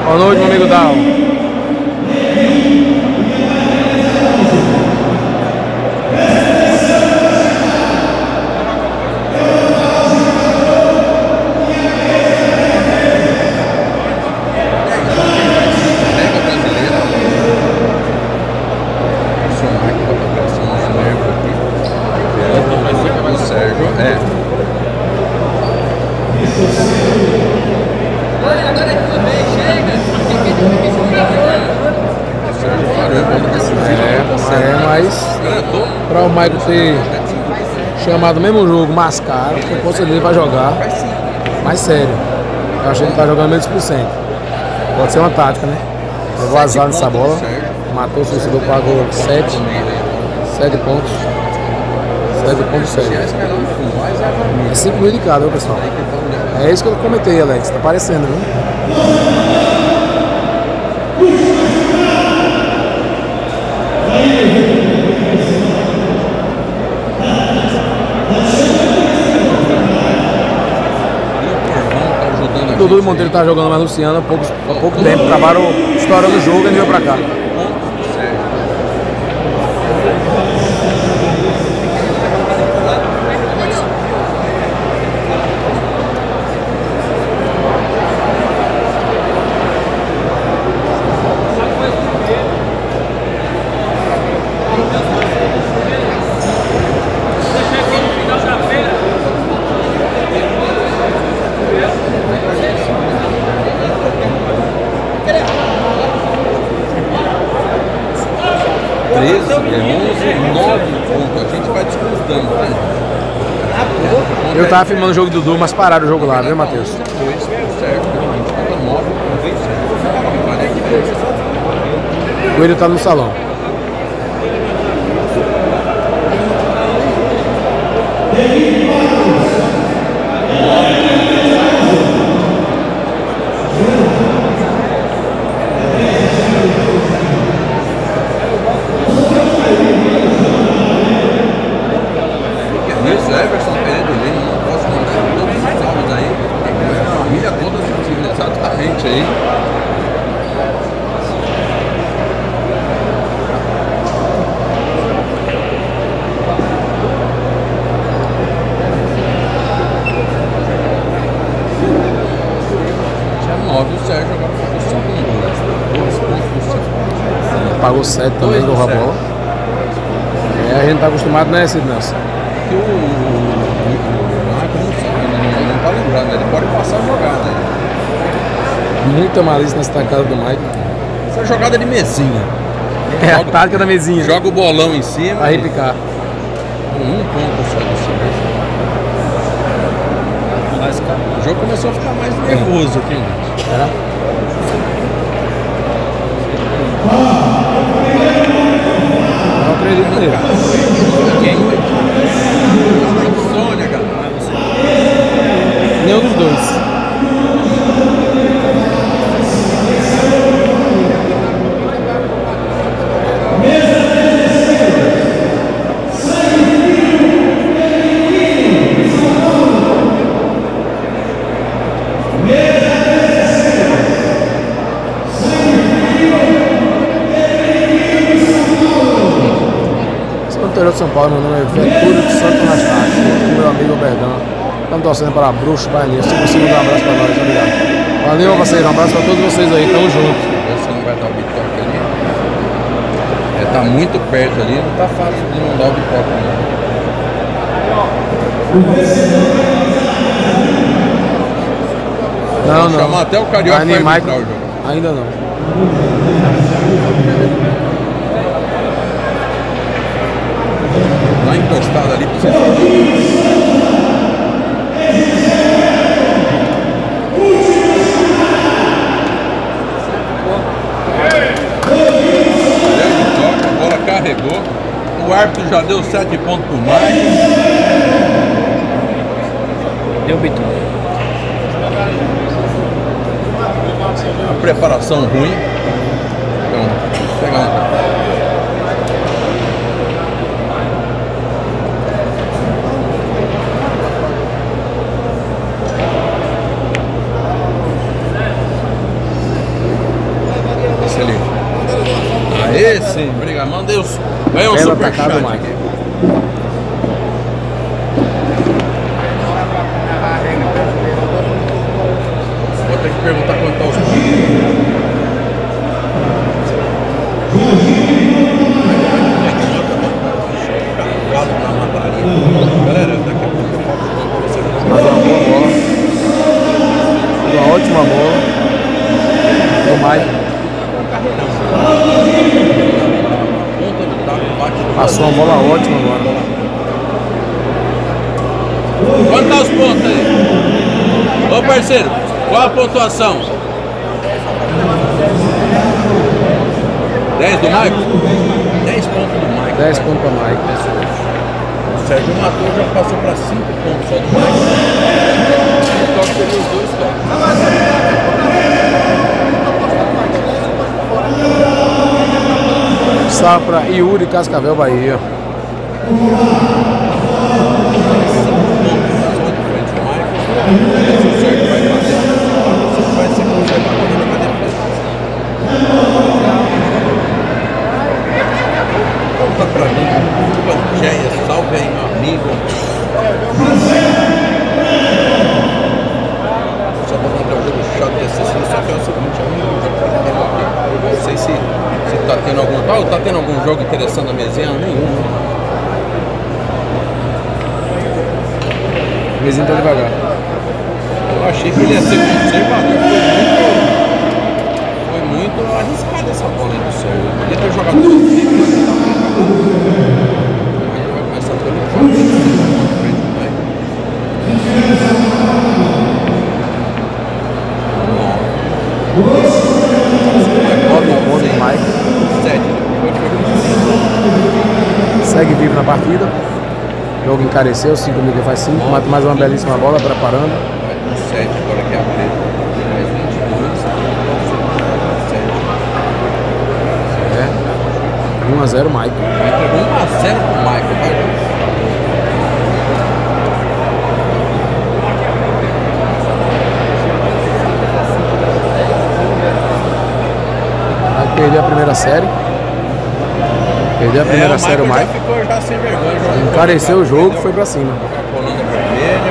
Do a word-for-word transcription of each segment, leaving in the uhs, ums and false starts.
Boa noite, meu amigo Dal. Para o Michael ter chamado o mesmo jogo mais caro, que com certeza ele vai jogar mais sério. Eu acho que ele está jogando menos por cento. Pode ser uma tática, né? Eu vou azar nessa bola. Matou o suicidou, pagou sete. sete pontos. sete pontos sete. É cinco mil de cada, viu, pessoal? É isso que eu comentei, Alex. Tá parecendo, viu? Dudu e Monteiro tá jogando mais Luciano há pouco, há pouco tempo, acabaram estourando o jogo e ele veio pra cá. Eu tava filmando o jogo do Dudu, mas pararam o jogo lá, viu, Matheus? O Coelho tá no salão. Pagou sete também, do a bola. É, a gente tá acostumado, né, Cid Nelson? Que o Marco não tá lembrando, ele pode passar a jogada. Muita malícia nessa tacada do Mike. Essa jogada de mesinha. É joga, a tática da mesinha. Joga o bolão em cima. Pra repicar. Um ponto só de cima. O jogo começou a ficar mais nervoso aqui, gente. Era? Não acredito nele. Quem? Sônia, cara. Nenhum dos dois. Interior de São Paulo, meu nome é Vetúlio de Santo Anastácio, junto com meu amigo Bergão. Estamos torcendo para Bruxo, Bairro. Se possível, um abraço para nós, obrigado. Valeu, parceiro, um abraço para todos vocês aí, tamo junto. Você não vai dar o bitoque ali? É, tá muito perto ali, não tá fácil de não dar o bitoque não. Não, não. Chamar até o Carioca para arbitrar o jogo. Ainda não. Lá encostado ali pra você. A bola carregou. O árbitro já deu sete pontos pro Maicon. Deu bitoque. A preparação ruim. Então, pegar um. você. Obrigado. Mandei os. Ganhou um Bela superchat atacada do aqui. Mike. Vou ter que perguntar quanto tá os pontos. Cavalo na mataria. Galera, daqui a pouco eu falo pra você. Mas uma boa bola. Uma ótima bola. Do Mike. Passou uma bola ótima agora. Quanto tá os pontos aí? Ô parceiro, qual a pontuação? dez do Mike? dez pontos do Mike. dez pontos para Mike. O Sérgio matou, já passou para cinco pontos só do Mike. O toque seria os dois toques. Salve para Yuri Cascavel, Bahia. Vai ser conservador na defesa. Conta pra mim, Pangeia, salve aí meu amigo. Só vou mandar o jogo chato desse assim, só que é o seguinte, é um jogo que tem aqui. Não sei se, se tá tendo algum. Oh, tá tendo algum jogo interessante na mesinha? Nenhum. O vizinho tá devagar. Eu achei que ele ia ser conservador. Foi muito, foi muito arriscada essa bola aí do Sérgio. Ele podia ter jogado tudo. Aí ele vai começar pelo jogo. Nove pontos do Mike. Sete. Segue vivo na partida. O jogo encareceu, cinco mil que faz cinco. Mata mais uma belíssima bola, preparando. sete, agora que é a preta. Mais vinte e dois. É. um a zero Mike. Entregou um a zero pro Michael, vai. Vai perder a primeira série. Perdeu a primeira é, série o Mike. Já ficou já sem vergonha. Encareceu o jogo, foi pra cima. Colando vermelha.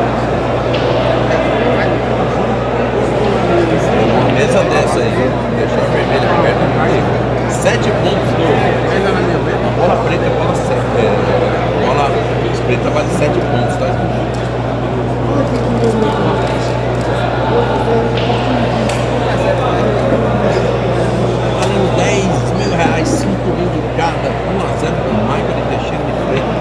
Uma mesa dessa aí, deixar a vermelha perto do meio. Sete pontos do. A bola preta é bola sete. É, a bola preta vale sete pontos, tá? Valendo dez mil reais, cinco mil de cada. um a zero pro Michael de Teixeira de Freitas.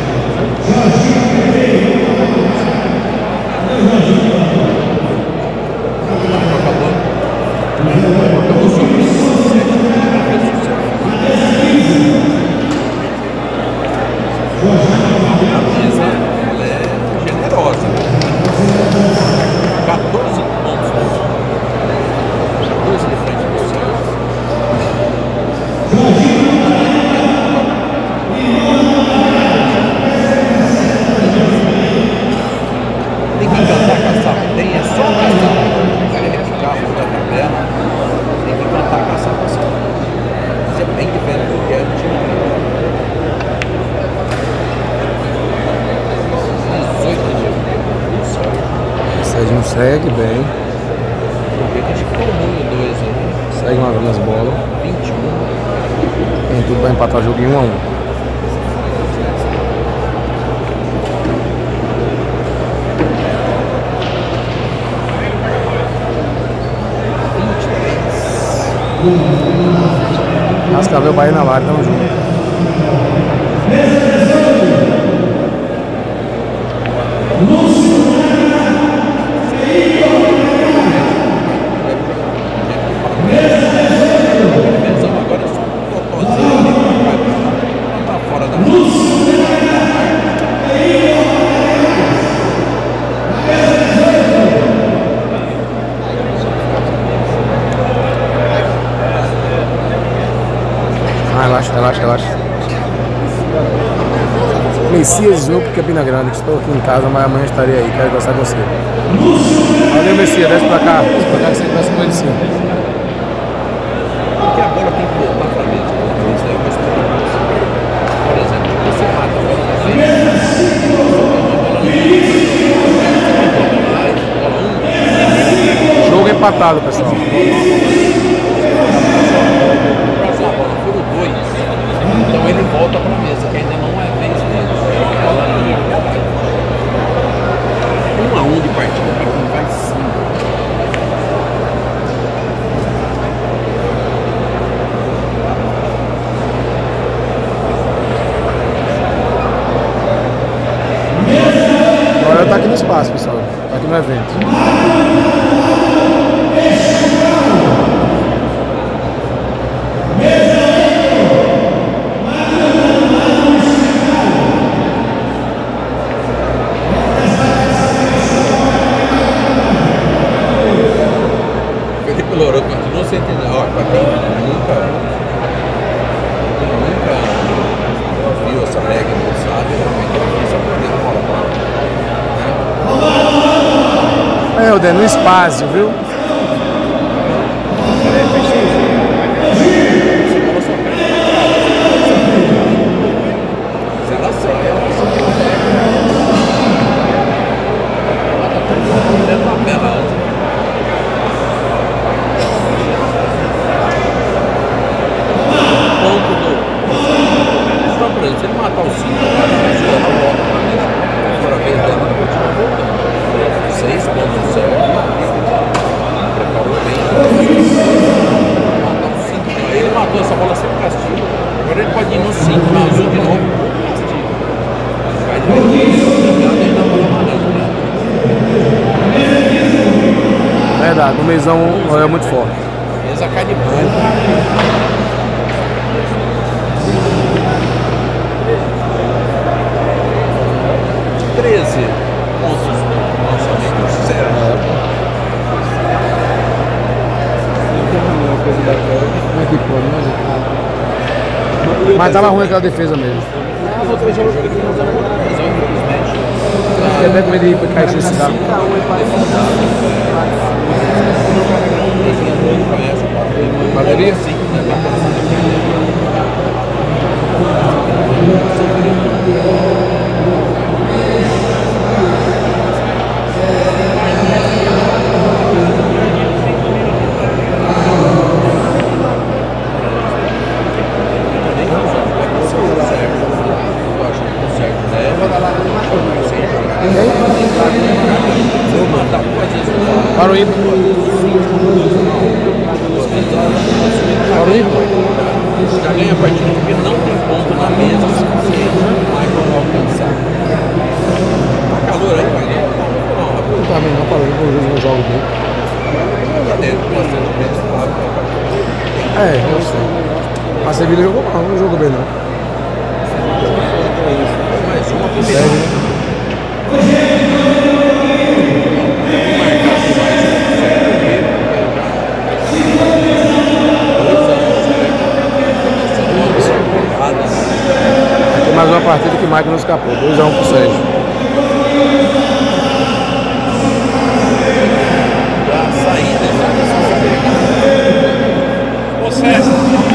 Acabou. Acabou sobre esse sete. A mesa ela é generosa. quatorze pontos. quatorze de frente do céu. Tem que cantar caçapa. Tem, é só caçapa. Vai repicar, mudar a tabela. Tem que cantar caçapa. Isso é bem diferente do que é do time. dezoito de Serginho segue bem. a gente ficou ruim dois ali. Segue uma vez as bolas. vinte e um. Tem tudo pra empatar o jogo em um a um. Cascavel, Bahia na área, tamo junto. Agora é só um totozinho ali pra tá fora da Ah, relaxa, relaxa, relaxa. Messias Jogo, Campina Grande. Estou aqui em casa, mas amanhã estarei aí. Quero conversar com você. Valeu, Messias. Desce pra cá. Desce pra cá que você conversa com ele sim. Porque a bola tem que voltar pra mesa. empatado, pessoal. Então ele volta para a mesa, que ainda não é vez dele. Um a um de partida para quem faz cinco. Agora tá aqui no espaço, pessoal. Tá aqui no evento. Felipe Louro continua sem entender. Ó, pra quem nunca, quem nunca viu essa regra, não sabe, realmente é difícil aprender com a bola. É, o no espaço, viu? Se ele matar o cinco, ela volta pra mesa. Agora a vez dela não continua voltando. seis pontos zero. Preparou bem. Matar o cinco. Ele matou essa bola sem castigo. Agora ele pode ir no cinco, na azul de novo. Castigo. Vai direito. Verdade, o mesão é muito forte. Mesa cai de bola. treze pontos do nosso amigo Sérgio. Aqui pode, mas... mas tava ruim aquela defesa mesmo. Fiquei até com medo de cair esse carro. Bateria? Sim. Para o ímpar. Para o ímpar. Já ganha a partida porque não tem ponto na mesa suficiente para o Michael alcançar. Tá calor aí, pai? Não, não tá bem, não parou. Eu vou jogo dele. Tá dentro, bastante gente. É, eu sei. A Sevilha jogou mal, não jogou bem não. Mais uma primeira. Sério, né? Aqui mais uma partida que o Mike não escapou. dois a um pro Sérgio. Da saída, o Sérgio.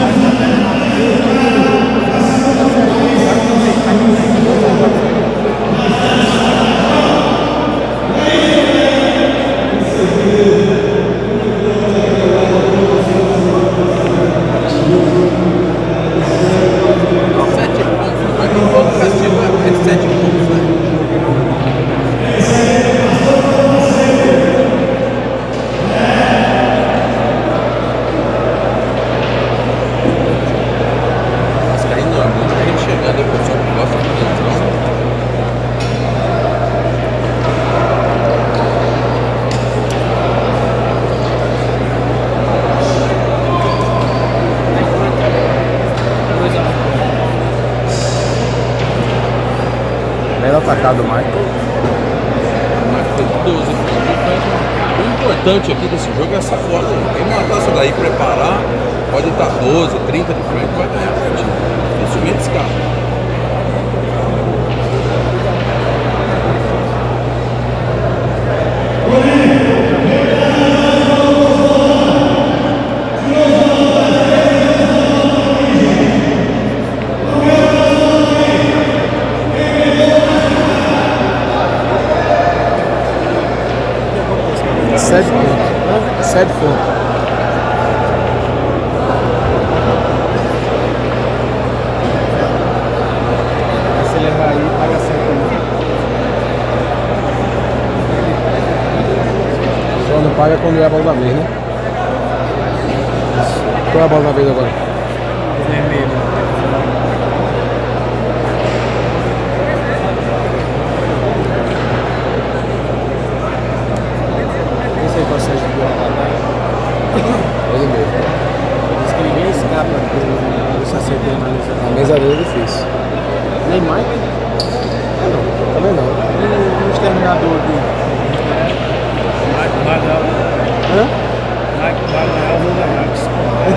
Belo atacado, Michael. doze. O importante aqui desse jogo é essa foto. Quem matar essa daí, preparar, pode estar doze, trinta de frente, vai ganhar a partida. Dificilmente escapa. Sete pontos. Sete pontos. Se levar aí, paga sete. Só não paga quando é a bola da vez, né? Qual é a bola da vez agora? Vermelho. Esse aí consegue de Ele mesmo. Diz que ninguém escapa do, do sacerdote na mesa. A mesa dele é difícil. Nem Mike? É não, também não. E o exterminador do. Mike Magal. Hã? Mike Magal no Max.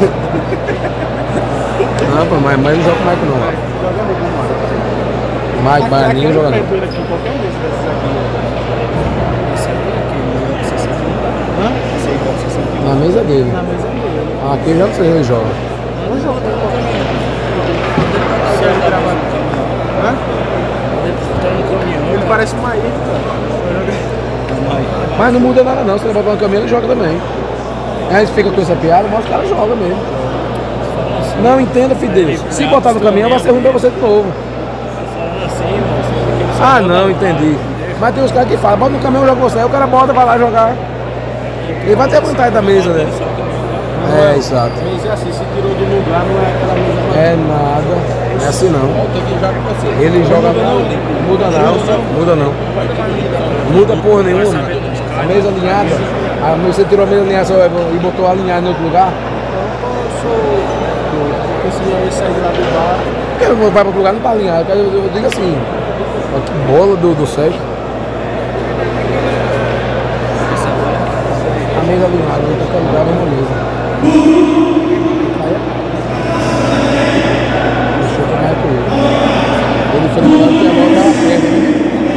Não, pô, mas, mas não joga com o Mike não. Jogando algum Mike. Mike Baianinho joga não. Aqui, qualquer um desses desses aqui. Esse aqui é aquele sessenta e um. Hã? Esse aí pode sessenta e um. Na mesa dele. Na mesa dele. Aqui eu já não sei se ele joga. Não joga qualquer um. Se ele trabalha no caminhão. Hã? Tá no caminhão. Ele parece uma ilha, cara. Mas não muda nada não, se ele botar no caminhão ele joga também. Aí a gente fica com essa piada, mas os caras jogam mesmo. Não entenda, Fidel. Se botar no caminhão vai ser ruim pra você de novo. Falando assim, mas. Ah não, entendi. Mas tem uns caras que falam, bota no caminhão e joga você. Aí o cara bota, vai lá jogar. Ele vai ter vontade da mesa, né? É, exato. Mas é assim, se tirou do lugar, não é aquela mesa mais. É nada. Não é assim não. Volta aqui já com você. Ele joga não, muda não, muda não. Muda porra nenhuma. A mesa alinhada. A, você tirou a mesa alinhada e botou alinhada em outro lugar. Eu sou. Porque se eu sair lá do bar. Por que vai para outro lugar não tá alinhado? Eu, eu, eu digo assim, ó, que bola do, do Sérgio. A mesa alinhada, em qualquer lugar é uma mesa. Aí, deixa eu tomar com ele. Ele foi no que a bola tava perto, né?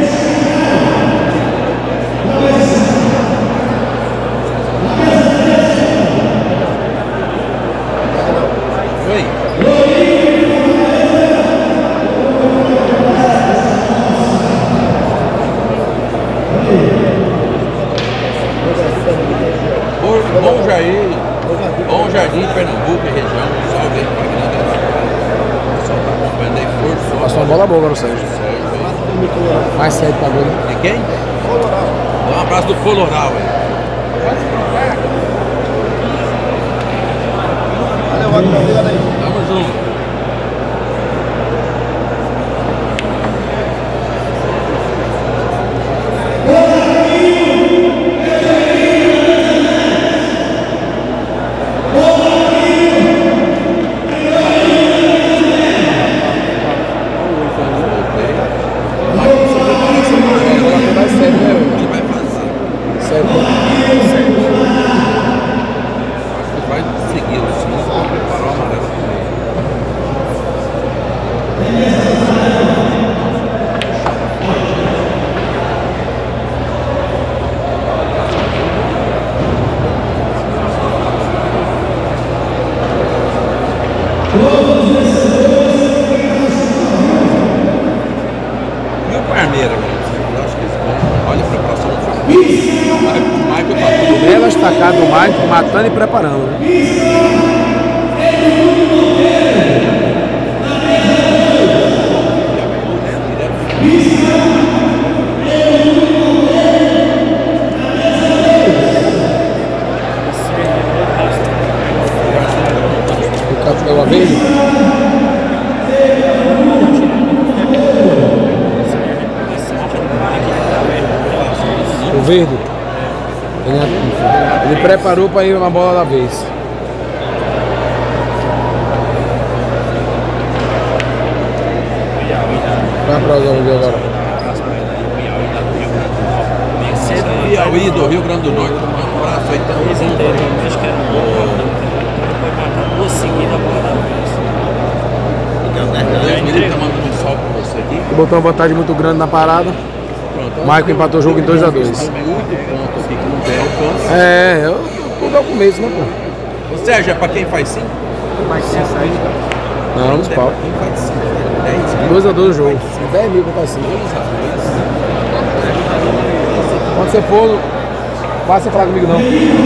Oi. Bom, bom Jair, Bom Jardim, Pernambuco e região, salve aí pra grande Araraquara. O pessoal tá acompanhando aí, força. Passou uma bola boa agora o Sérgio. Sérgio. Mais sete pra gol, né? De quem? Dá um abraço do Coloral aí. Tamo junto. Ele vai fazer. Sete. Acho que vai seguir o cinco para preparar o amarelo também. E o Parmeira, gente? Eu acho que eles vão. Olha a preparação do Parmeira. O Michael tá tudo Bela estacada do Mike, matando e preparando, né? O capitão Abelho. O verde. Ele, ele preparou para ir na bola da vez. Vai para o agora. Piauí do Rio Grande do Norte. Um abraço aí, tamo junto. Acho que era um bom. Foi matar duas seguidas a bola da vez. Deus me livre, tá mandando um salve pra você aqui. Ele botou uma vantagem muito grande na parada. Pronto. Michael empatou o jogo em dois a dois. Oito pontos aqui que não tem alcance. É, eu, tudo é o começo, né, pô? Ô Sérgio, é pra quem faz cinco? Mas se sair. Não, nos É pau. pra quem faz cinco. dez mil. dois a dois o jogo. dez mil pra assim. dois a dois. Quando você for passa sem falar comigo não.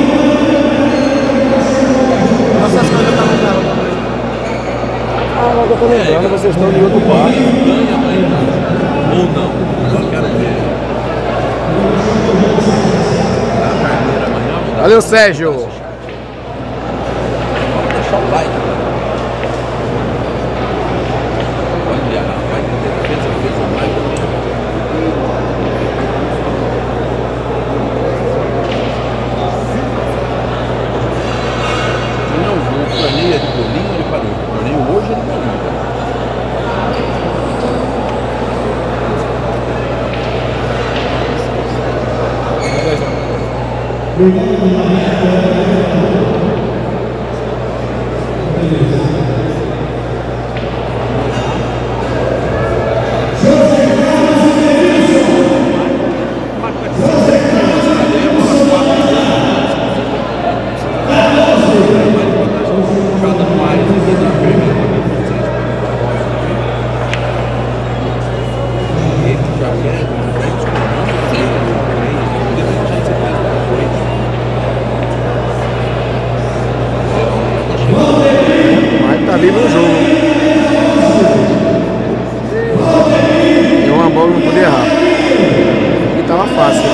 Nossas coisas estão no carro. Ah, agora que eu tô lembrando, vocês estão em outro bar. Ganha amanhã. Ou não. Eu quero ver. A carneira amanhã. Vou dar- Valeu, Sérgio. Vamos deixar o like. Olha, vai ter defesa, fez o like. Não, o torneio é de bolinho, ele parou. O torneio hoje é de bolinho. Mas tá vivo no jogo. Deu uma bola e não podia errar. E tava fácil.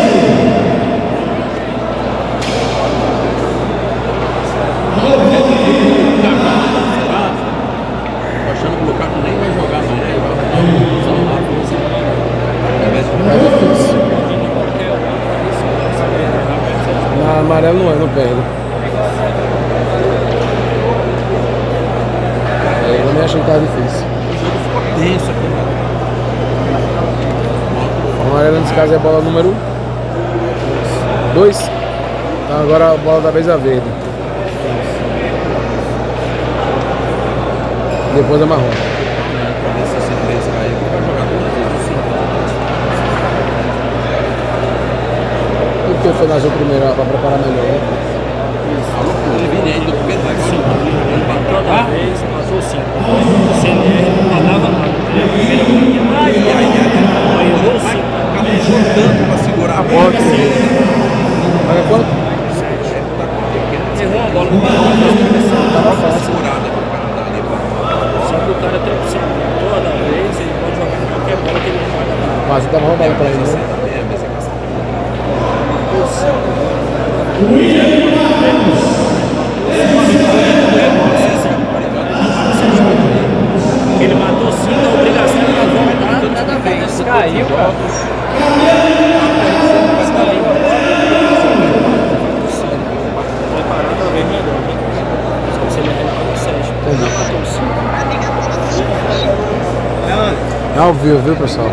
Tô achando que o Lukaku nem vai jogar amanhã, ele vai arrumar uma confusão lá. Ao invés de- É difícil. Na amarelo não é, não perde. É, eu também achei que tava difícil. Tenso aqui, cara. A amarela nesse caso é a bola número dois. Então agora a bola da vez é a verde. Depois a marrom. Pra ver se esse três cair, ele vai jogar duas vezes assim. O que foi nasceu primeiro para preparar melhor? Né? A loucura, ele vira ainda do Pedro. Ele vai Toda trocar. vez passou cinco. O C N R não pagava nada. Ele é primeiro que ai, E aí, aí errou vai cinco. caprichou tanto pra segurar a bola. Bola que paga quanto? Errou a bola, não pagava. Tava fácil. Segurada pro cara dar ali pra Só que o cara tem opção. Toda vez ele pode jogar qualquer bola que ele não paga nada. Quase tava roubando pra ele, né? também, a mesa caçada. Ele matou cinco, a obrigação era voltar cada vez. Caiu, cara. Mas caiu agora. Preparado pra ver melhor, né? Só que se ele arremata o Sérgio. Não matou cinco. É ao vivo, viu, pessoal?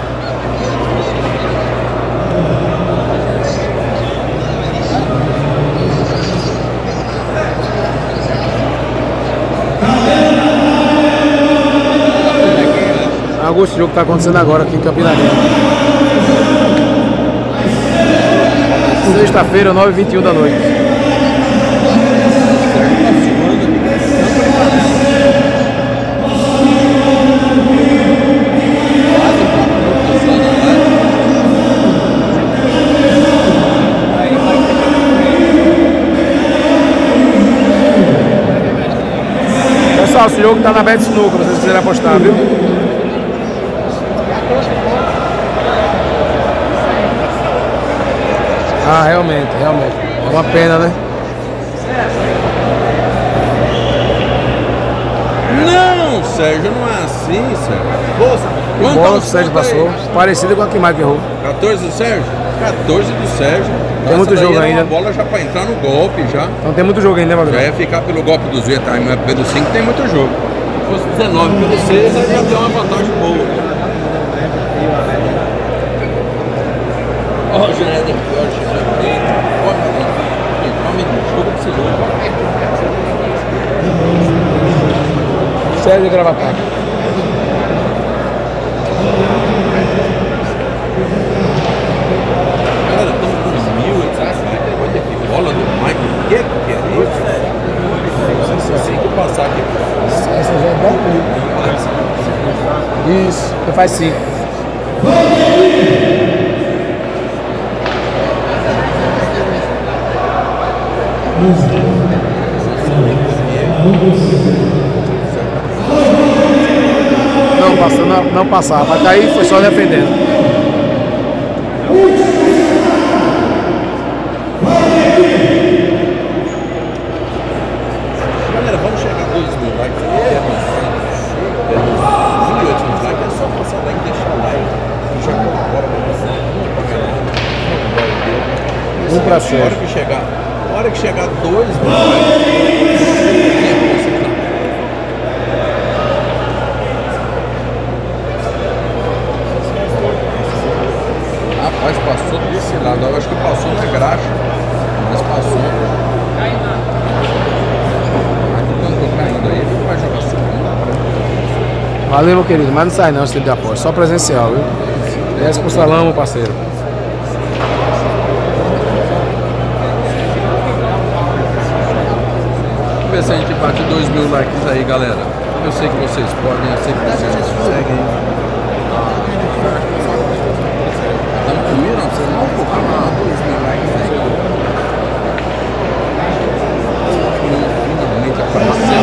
Augusto, o jogo que tá acontecendo agora aqui em Campina Grande. Sexta-feira, nove e vinte e um da noite. Pessoal, esse jogo tá na Bet Snooker, vocês quiserem apostar, viu? Ah, realmente, realmente. É uma pena, né? Não, Sérgio, não é assim, Sérgio. Poxa, Que bola que o Sérgio passou. Parecida com a que Mike errou. quatorze do Sérgio? quatorze do Sérgio. Tem muito Essa daí jogo era ainda. Uma bola já pra entrar no golpe já. Então tem muito jogo ainda, né, Já Magno? ia ficar pelo golpe do Z, tá? Mas pelo cinco tem muito jogo. Se fosse dezenove pelo seis, aí já deu uma vantagem boa. Ó, o Gerard é pior, Gerard dele. Olha, nome do jogo desse jogo. Sérgio Gravatar. Galera, estamos com mil e dezessete. Olha que bola do Michael. O que que é isso? Se cinco passar aqui. Essa já é dez mil. Isso, você faz cinco. Não, passou, não, não passar. Vai cair, foi só defendendo. Galera, vamos chegar a dois mil likes aqui. É, mil e oitocentos likes. É só passar like e deixar o like. Já colabora pra você. Um pra A cima. hora que chegar, a hora que chegar dois mil likes. Rapaz, passou desse lado. Eu acho que passou na graxa. Mas passou. Caindo aí, ele vai jogar subindo. Valeu, meu querido. Mas não sai não esse tipo de aposta. Só presencial, viu? Desce pro salão, meu parceiro. Vamos ver se a gente bate dois mil likes aí, galera. Eu sei que vocês podem, eu sei que vocês conseguem. Estamos comigo, não? Vocês não vão colocar dois mil likes aí. Finalmente apareceu.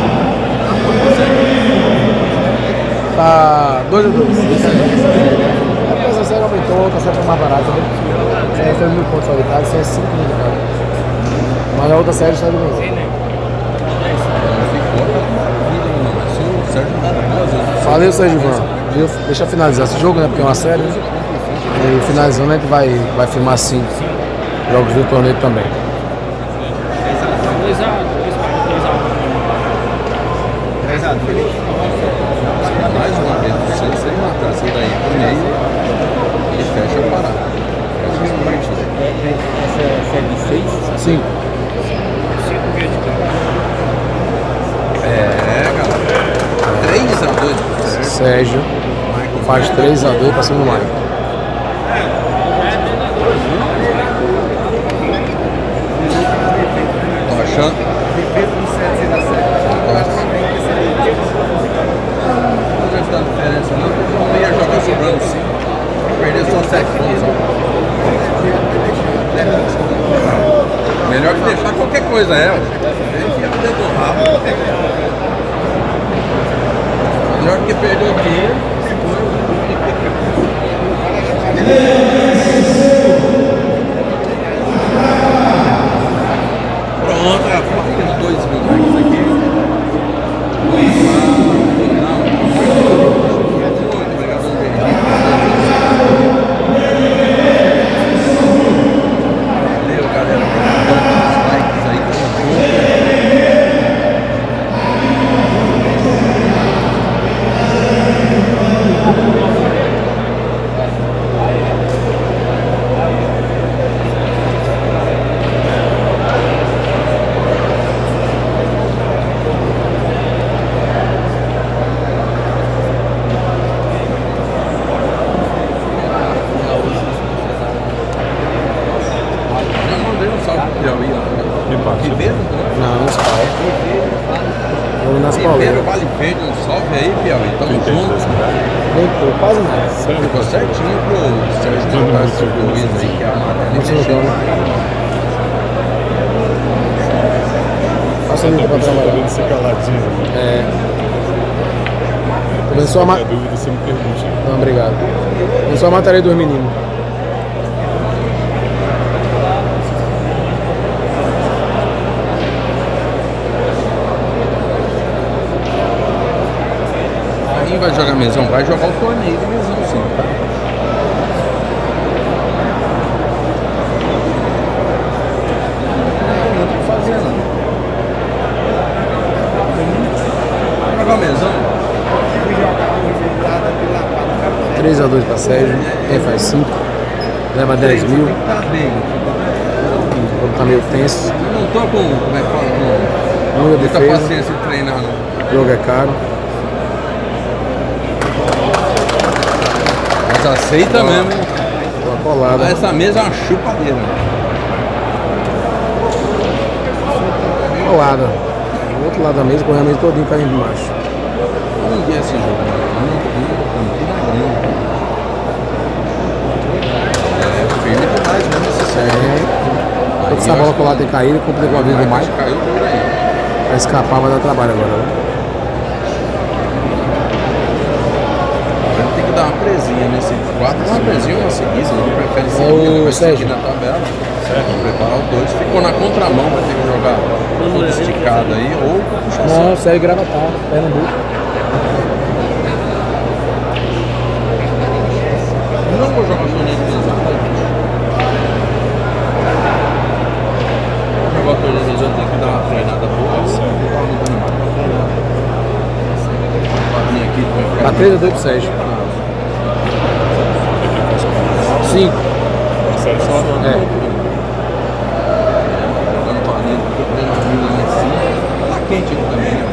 Tá dois a dois. A coisa séria aumentou, tá sempre mais barata, né? Você fez mil pontos solitários, você é cinco mil de cada. Mas a outra série está de novo. Valeu, Sérgio Ivan. Viu? Deixa eu finalizar esse jogo, né? Porque é uma série. Né? E finalizando, a gente vai, vai filmar cinco jogos do torneio também. Mais uma vez, se você matar essa daí pro meio, ele fecha a parada. Fecha essa partida. Essa série de seis? Cinco. É, galera. três a dois. Sérgio faz três a dois pra cima do Maicon. Tô achando. Não vai dar diferença não. Não ia jogar sobrando cinco. Perder só sete pontos. Melhor que deixar qualquer coisa, é. Enfia o dedo no rabo. Melhor que perder o dinheiro. Pronto, é a foto de dois mil likes aqui. Muito obrigado, valeu, galera. Os likes aí, tamo junto. Já mandei um salve pro Piauí lá. Ribeiro? Não, não sai. Jogo nas Ribeiro pauleiras. Vale Verde, um salve aí, Piauí. Tamo junto. Nem por quase nada. Ficou certinho pro Sérgio botar esse Luiz aí, que é amarelo. Ele Você mexeu jogou, mais. Passa ali pra trabalhar. Você caladinho. É. Começou a Se ma... tiver dúvida, você me pergunte. Não, obrigado. Começou a matéria dos meninos. Aí vai jogar mesão, vai jogar o torneio de mesão sim, tá? Não tem o que fazer não. Vai jogar mesão? três a dois pra Sérgio. Quem faz cinco? Leva dez mil. Tá bem. O jogo tá meio tenso. Eu não tô com, como é que fala, com Muita muita defesa. paciência de treinar não. O jogo é caro. Mas aceita mesmo, hein? Uma colada. Ah, essa mesa é uma chupadeira. Colada. Do outro lado da mesa, correndo a mesa todinho caindo embaixo. Vamos ver esse jogo, né? Vamos ver Campina Grande. É, firme demais mesmo esse Sérgio. É. Essa bola colada tem caído, complicou a vida do Mike. Caiu por aí. Vai escapar, vai dar trabalho agora. Né? Tem que dar uma presinha nesse quatro, uma presinha uma seguida, não prefere seguir, É o vai seguir Sérgio. na tabela. Certo, preparar os dois. Ficou na contramão, vai ter que jogar todo esticado aí, ou puxar Não, sério, Gravatar, Pernambuco. não vou jogar torneio organizado. Jogar torneio organizado tem que dar uma treinada boa. Vim aqui, tu vai ficar. Tá três a dois pro Sérgio. cinco. É. Jogando valendo, dando a vida lá em cima. Tá quente aqui também, né?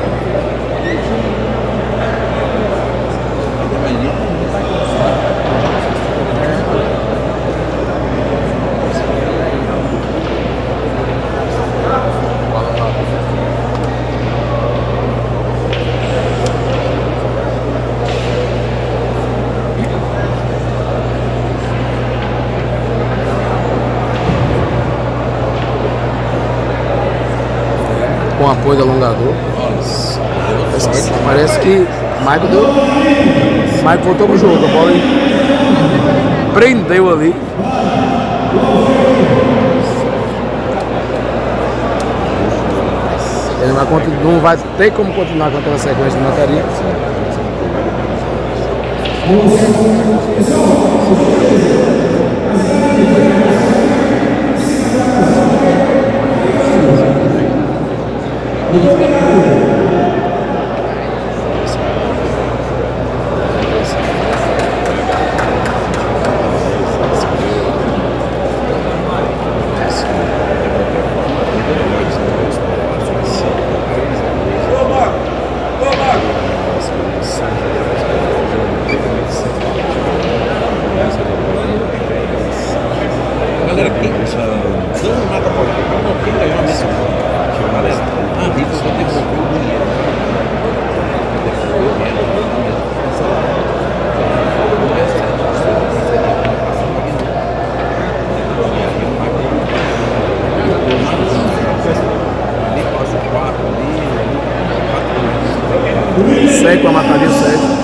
Com apoio do alongador. Nossa, deu sorte. Parece que Michael deu. Michael voltou pro jogo, a bola prendeu ali. Ele não vai, continu- não vai ter como continuar com aquela sequência de notaria. Galera, quem não mata por aqui? Não, quem ganhou a missa? Galera, a Rita vai ter pouco dinheiro. Ali passa o quatro, ali, Segue com a mataria, segue.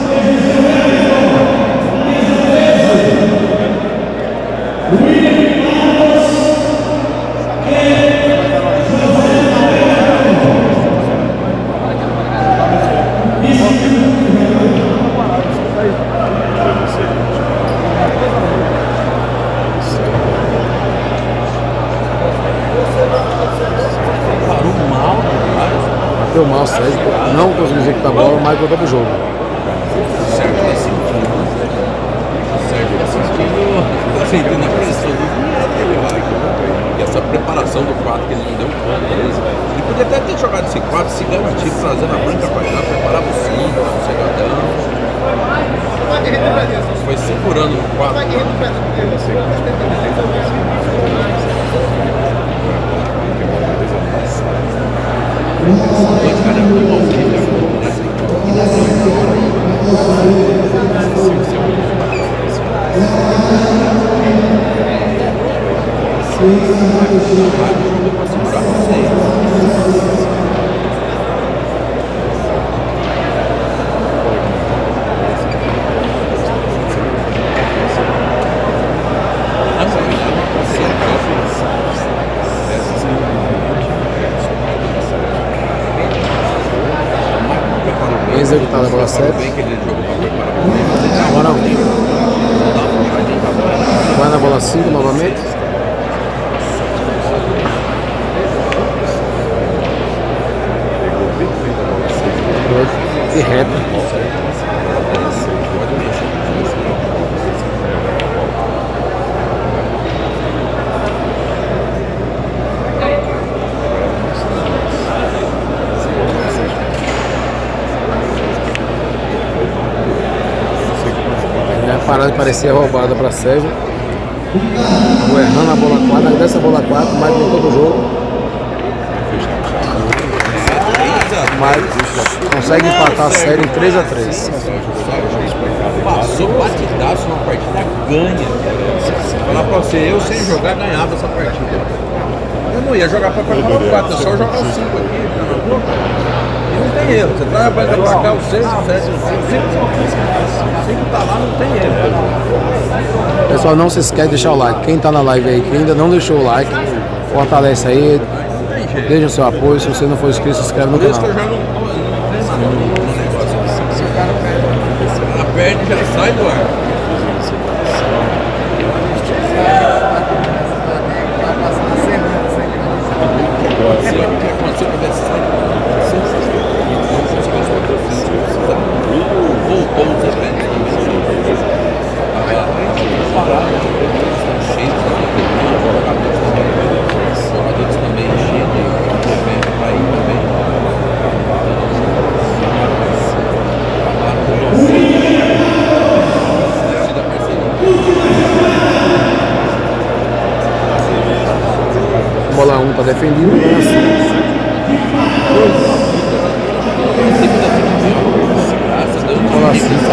parou mal, Bateu mal, Sérgio. Não conseguiu executar a bola, o Michael voltou pro jogo. Sérgio tá sentindo. Sérgio tá sentindo. Tá sentindo a pressão do dinheiro lá. E essa preparação do quatro que ele não deu conta. Ele podia até ter jogado esse quatro, se garantir, trazendo a branca pra cá, preparava o cinco, o cegadão. Foi segurando no quatro. Dois caras muito bons, Bem executada a bola certa. Agora vai na bola cinco novamente. E reta. A parada parecia roubada para Sérgio. O errando a bola quatro, dessa bola quatro, mais voltou pro jogo. Mas consegue empatar a série em três a três. Passou batidaço numa partida, ganha. Falar pra você, eu sem jogar ganhava essa partida. Eu não ia jogar pra preparar o quatro, é só jogar o cinco aqui, tá na boca. E não tem erro. Você traz a banca pra cá, o seis, o sete, o cinco. O cinco tá lá, não tem erro. Pessoal, não se esquece de deixar o like. Quem tá na live aí, que ainda não deixou o like, fortalece aí. Deixa o seu apoio. Se você não for inscrito, se inscreve no Por isso canal. que eu já não tô no negócio. Se o cara perde, ela perde e já sai do ar. Se o que aconteceu com esse voltou os eventos também. Estava parado, estão cheios de jogadores também cheios de evento para ir também. Bola um tá defendido, né? Bola cinco.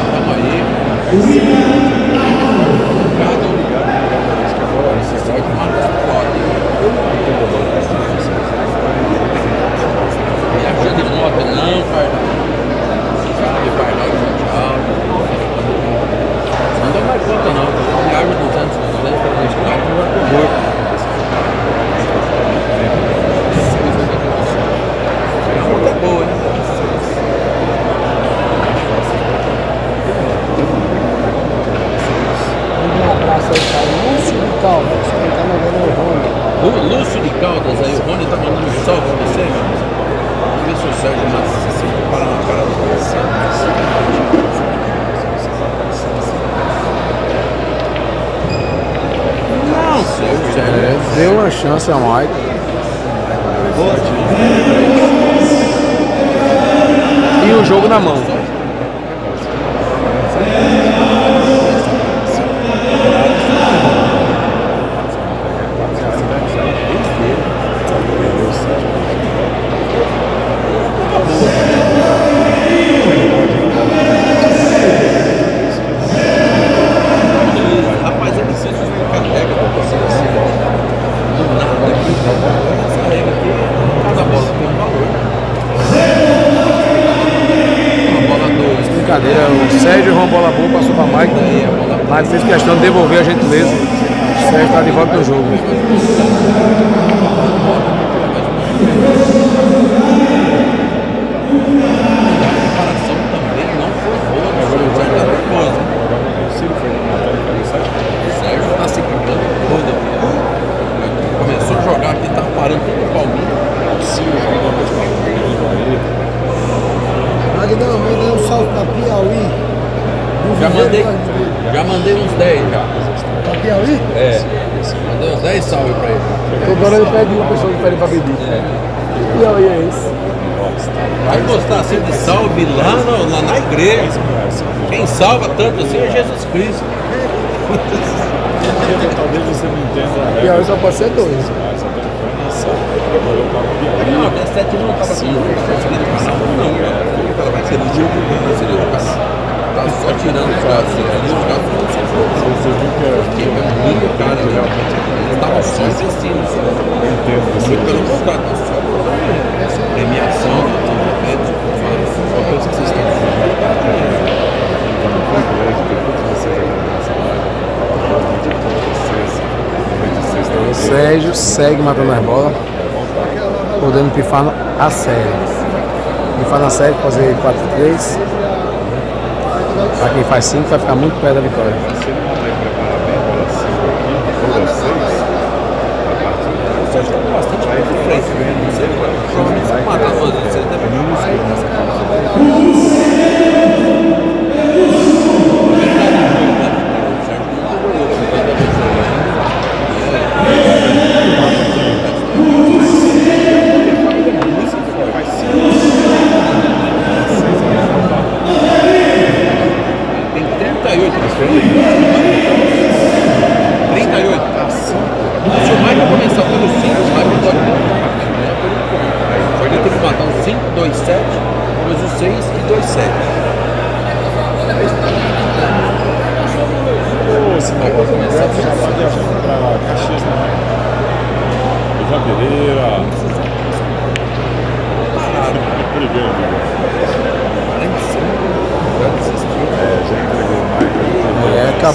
Me ajuda de moto, não, Pardal. De Pardal e Tchau. Não dá mais conta, não. Viagem duzentos, duzentos, trezentos quilômetros, vai pro morto. A moto é boa, hein? Um abraço aí para o Lúcio de Caldas, quem tá mandando o Rony. O Lúcio de Caldas aí, o Rony tá mandando um salve pra você, meu amigo. Vamos ver se o Sérgio Matos se prepara na cara do Não, Sérgio, Sérgio. É, deu uma chance a Mike. E o jogo na mão. Rapaz, eu preciso de uma carrega pra você assim, do nada aqui. Essa carrega aqui, cada bola tem um valor. Uma bola dois. Brincadeira, o Sérgio errou uma bola boa, passou pra Mike. Daí a bola Mike fez questão de devolver a gentileza. O Sérgio tá de volta no jogo. preparação também não foi boa. O Sérgio tá nervoso. O Sérgio tá se cagando todo aqui. Começou a jogar aqui, tá parando tudo o Palmeiras. Magdão, mandei um salve pra Piauí. Do Já Viveiro mandei, lá de Viveiro. já mandei uns dez já. Pra Piauí? É. Mandei uns dez salve pra ele. Toda hora ele pede uma pessoa diferente pra pedir. E aí é isso. Vai gostar assim de salve lá, no, lá na igreja. Quem salva tanto assim é Jesus Cristo. Talvez você não entenda. E aí só pode ser dois. Não, a V sete não estava assim, não conseguindo passar, não, cara. Ela vai ser do dia que seria o caso. Tá só tirando os gatos, ali os gatos não são poucos. Você viu que Porque é muito caro ali. Eles estavam só investindo, só. Muito pelo contrário, tá só premiação do evento. uma coisa que vocês estão fazendo. Então, foi grande, tem todos vocês aqui nessa live. O Sérgio segue matando as bolas, podendo pifar a série. Pifar na série, fazer quatro a três. Para quem faz cinco vai ficar muito perto da vitória. Se ele mandar e preparar bem a bola cinco aqui, ou a seis, a partir daí, O Sérgio está bastante mais de frente, não sei, provavelmente se matar duas vezes, ele deve tem trinta e oito de frente.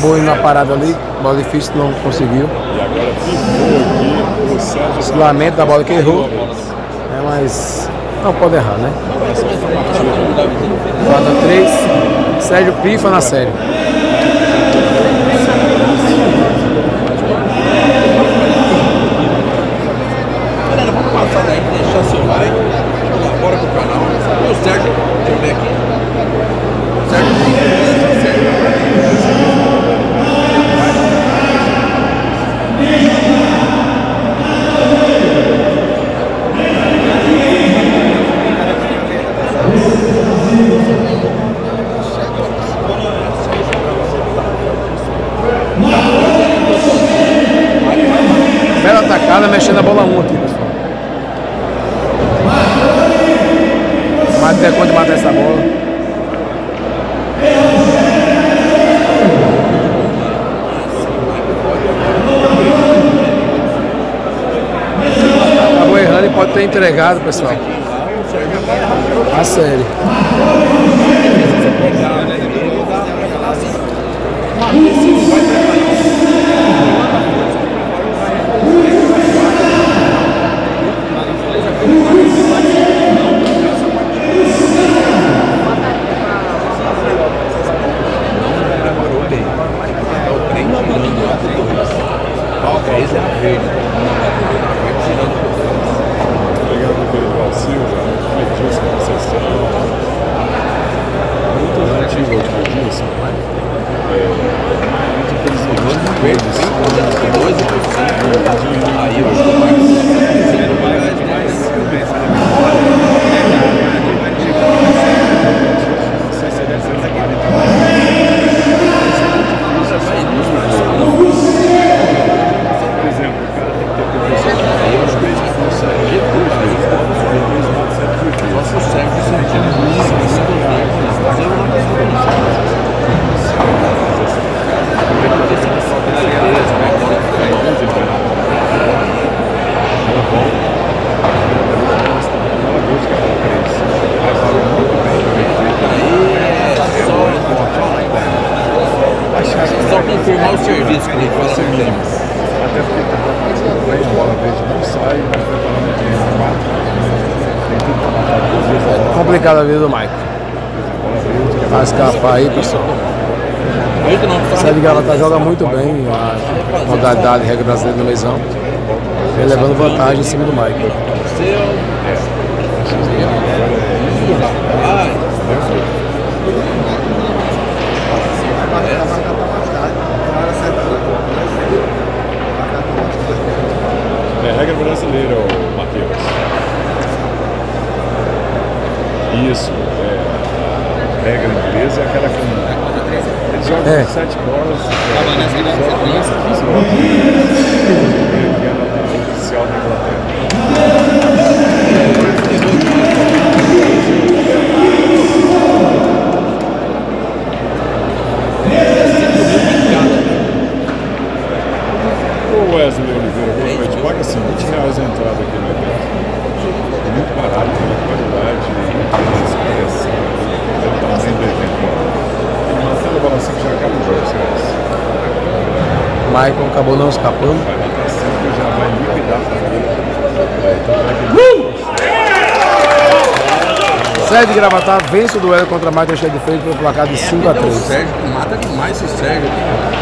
acabou indo na parada ali, bola difícil, não conseguiu. E agora pifou aqui o Sérgio. Se lamenta da bola que errou, é, mas não pode errar, né? quatro a três, Sérgio pifa na série. Galera, vamos passar daí, deixar seu like, colabora com o canal. E o Sérgio, deixa eu ver aqui. O Sérgio tem que Sérgio. Bela atacada, mexendo a bola um aqui, pessoal. Mas der conta de matar essa bola. Acabou errando e pode ter entregado, pessoal. A série. Obrigado, Pedro Silva, Edilson Conceição. Muito gentil ao Edilson. Muito aqueles verdes. Aí eu acho que o só confirmar o serviço que ele fala no tempo. Até porque a bola verde não sai, mas preparando tem quatro. Tem tudo para matar duas vezes a bola. Complicada a vida do Mike. Vai escapar aí, pessoal. Sai de Gravatar joga muito bem a modalidade regra brasileira no mesão. Vem levando vantagem em cima do Mike. É regra brasileira, ô Matheus. Isso, é. A regra inglesa é aquela que eles jogam É. sete bolas, é, eles jogam mais quinze bolas. Que é a oficial da Inglaterra. O Wesley Oliveira, boa noite. Paga assim, vinte reais a entrada aqui no evento. Muito barato, pela qualidade e expressão. Pelo tamanho do evento. E matando a bola assim que já acaba o jogo, senhores. Maicon acabou não escapando. Vai matar sempre, já vai liquidar a família. Vai, então vai que... Sérgio de Gravatar vence o duelo contra Maicon cheio de freio pelo placar de cinco a O três. Sérgio mata demais esse Sérgio aqui.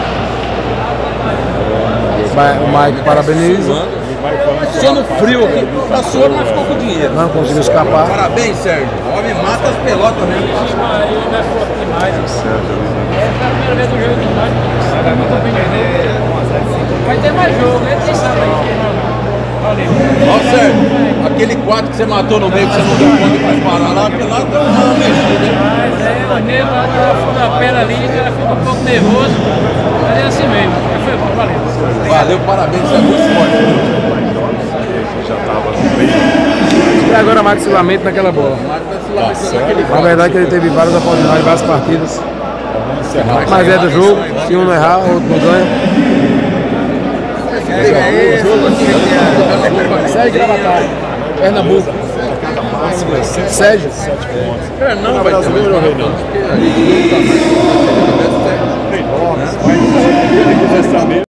O Mike parabeniza. Sendo frio aqui, passou, mas ficou com dinheiro. Não conseguiu escapar. Parabéns, Sérgio. O homem mata as pelotas mesmo. Maria não é forte demais. É a primeira vez que eu jogo demais. Vai ter mais jogo, né? Quem sabe aí. Valeu. Ó, Sérgio, aquele quatro que você matou no meio que você não deu conta de parar lá, porque lá deu uma mexida, hein? Mas é, o nervo lá na fundo da perna ali, o cara fica um pouco nervoso. Mas é assim mesmo. Foi bom, valeu. Valeu, parabéns, você é muito forte. Já estava no meio. E agora Max se lamenta naquela bola. Na verdade que ele teve várias oportunidades, várias partidas. Mas é do jogo, se um não errar, o outro não ganha. Sai de Gravatar, Pernambuco. Sérgio. sete pontos. É, não, Na vai ter mais brasileiro, maratona, Reinaldo. porque aí não tá mais. Tem nomes, mas se ele quiser saber.